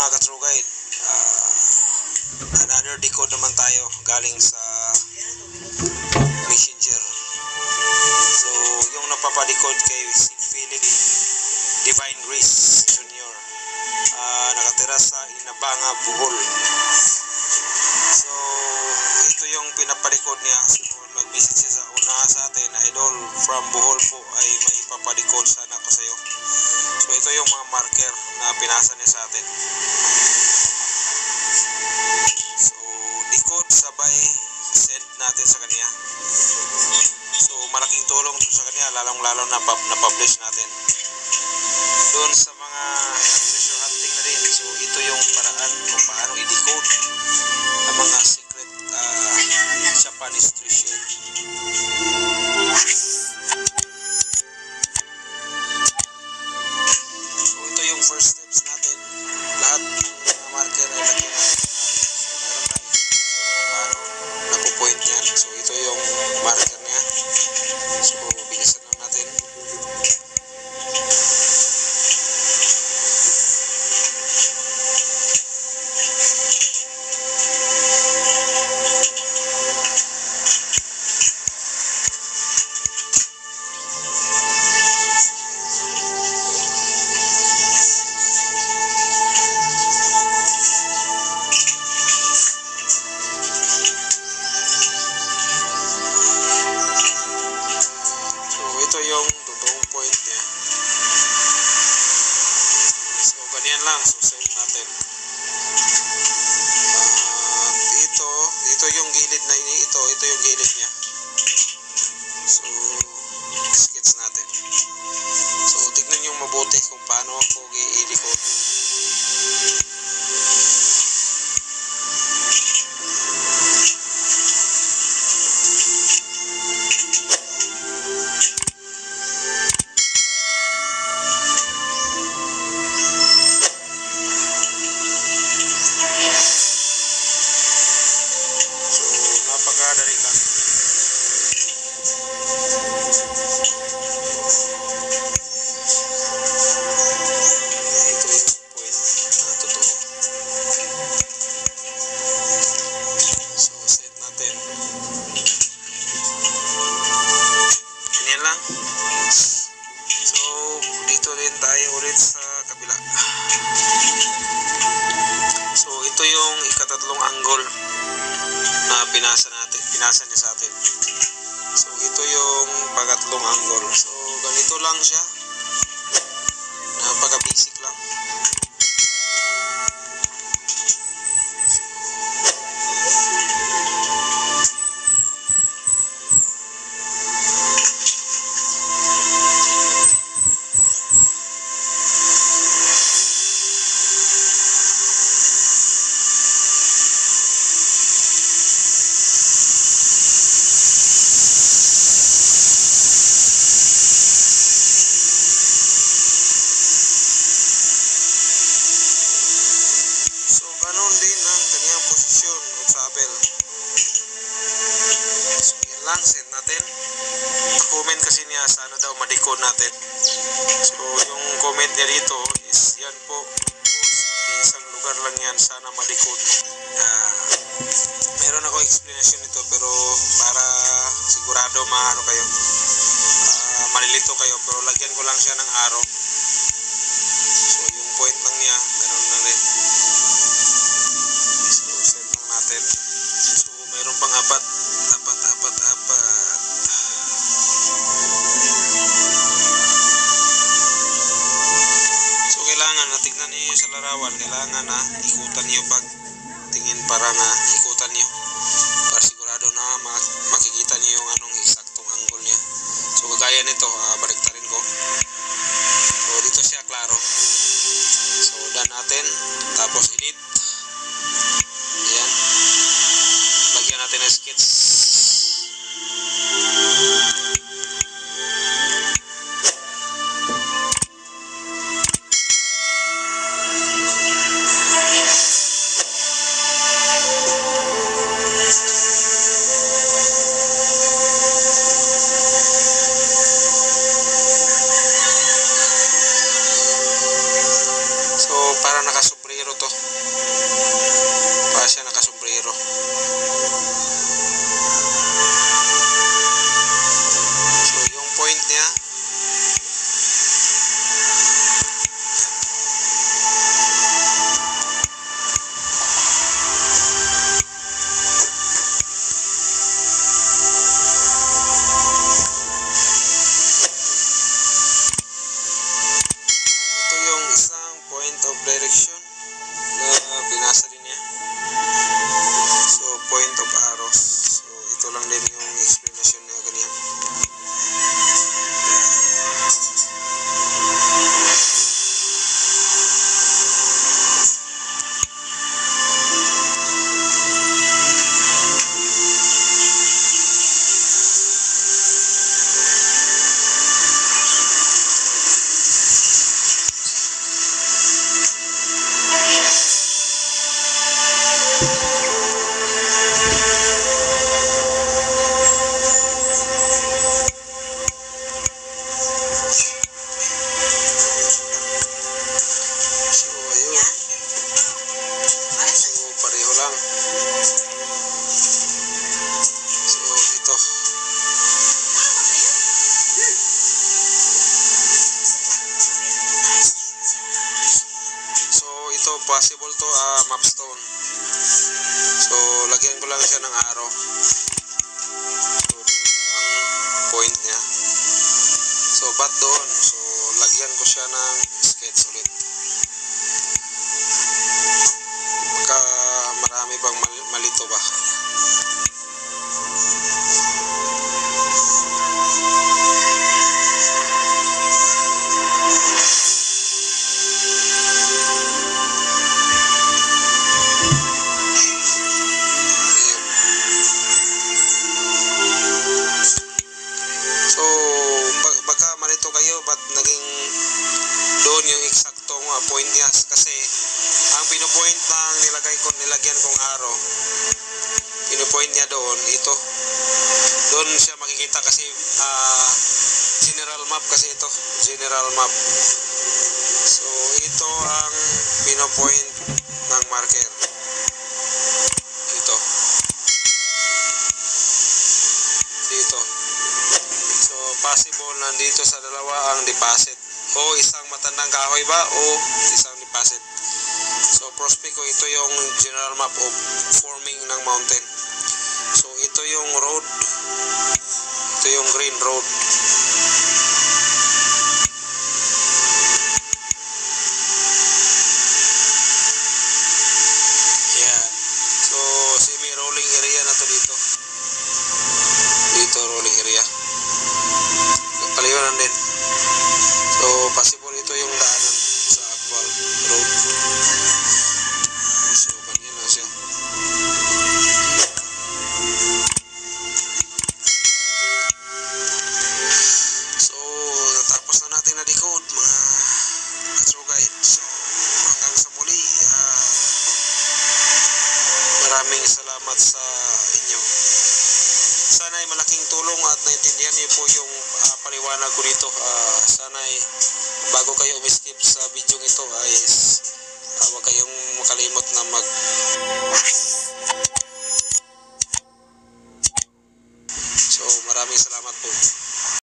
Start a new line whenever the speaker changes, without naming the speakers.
mga ka-true guide, another decode naman tayo galing sa Messenger. So yung napapadecode kay si Philip Divine Grace Jr. Nakatira sa Inabanga, Bohol. So ito yung pinapadecode niya. So nag-visit siya sa una sa atin, idol from Bohol po, ay may papadecode sana ko sa iyo. So ito yung mga marker na pinasa niya sa atin. So decode sabay send natin sa kanya. So malaking tulong ito sa kanya, lalong-lalo na na-publish natin. Doon sa mga treasure hunting na rin. So ito yung paraan kung paano i-decode ang mga secret Japanese treasure. So ito yung first steps natin. Lahat ng mga marker ay lagyan natin. So meron tayo paano napupoint yan. So ito yung marker niya. So bilisan lang natin. Ito yung totoong point niya. So ganyan lang, so save natin. Ito yung gilid na ito yung gilid niya. So sketch natin. So tignan niyo mabuti kung paano ako i-decode. Napakadali lang. Ito yung point na totoo. So set natin. Ganyan lang. So dito rin tayo ulit sa kabila. So ito yung ikatatlong angle na pinasa niya sa atin. So ito yung pangatlong angle. So ganito lang siya, napaka basic lang. Ganon din ang kanyang posisyon o travel. So yan lang, send natin. Comment kasi niya sa ano daw ma-decode natin. So yung comment niya dito is yan po, isang lugar lang yan, sana ma-decode mo. Meron ako explanation nito pero para sigurado maano kayo, malilito kayo, pero lagyan ko lang siya ng arrow. So yung point lang niya, ganon lang rin. So mayroon pang apat. So kailangan na tignan niyo sa larawan, kailangan na ikutan niyo pag tingin, para nga ikutan niyo para sigurado na makikita niyo yung anong eksaktong angle niya. So kagaya nito, baliktarin ko. So dito siya klaro. So done natin, tapos edit. Ayan. Lagyan natin ng sketch. to. Para siya nakasombrero. So yung point niya, direction na binasa din niya. So point of arrows. So ito lang din yung explanation niya ganyan. Possible to mapstone. So lagyan ko lang siya ng arrow. So ang point niya. So bat doon. So lagyan ko siya ng sketch ulit. Baka marami pang malito ba. Naging doon yung eksaktong point niya kasi ang pinopoint ng nilagyan kong arrow, pinopoint niya doon, ito doon siya makikita kasi general map kasi ito, general map. So ito ang pinopoint ng marker, ito dito. So possible nandito sa dalawa ang deposit o isang matandang kahoy ba o isang deposit. So prospect ko ito yung general map of forming ng mountain. So ito yung road, ito yung green road. Yan. So semi rolling area na to dito. Dito rolling area. Paliwanan din. So possible ito yung daanan sa actual road. So ganyan lang siya. So natapos na natin na decode mga katrugay. So hanggang sa muli, maraming salamat sa inyo. Sana ay malaking tulong at naintindihan niyo po yung paliwanag ko dito. Sana ay bago kayo umiskip sa video ito ay huwag kayong makalimot na So maraming salamat po.